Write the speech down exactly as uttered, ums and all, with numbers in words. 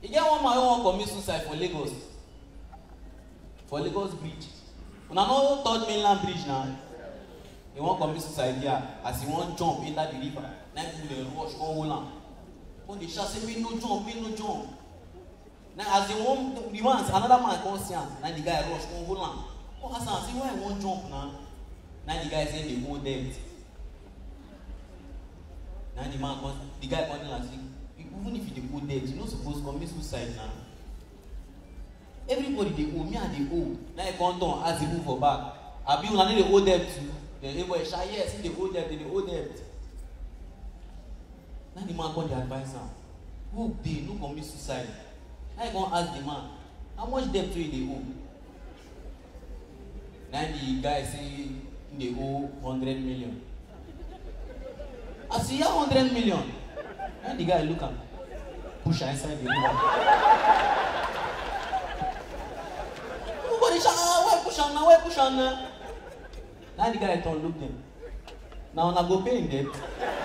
You get one man who wan commit suicide for Lagos. For Lagos bridge. Una no third mainland bridge now. He wan commit suicide there as he wan jump enter the river. Now people dey rush come hold am. Come dey shout say make no jump, make no jump. Now as the one the ones another man come see am, now the guy rush come hold am. Come ask am say why he wan jump now? Now the guy say dey hold debt. Now the man come, the guy come tell am say even if you dey hold debt, you no suppose commit suicide now. Everybody dey owe, me and dey owe. Now he come turn as he move for back. Abi una no dey owe debt too. Then everybody shout yes, he dey owe debt, they dey owe debt. Now the man come dey advise am. Who dey no commit suicide? Now he come ask the man, how much debt do you dey owe? Now the guy say he dey owe hundred million. As he hear hundred million, now the guy look am, push am inside the river. Everybody shout, ah, why push am now? Why push am now? Now the guy turn look them. Now una go pay him debt.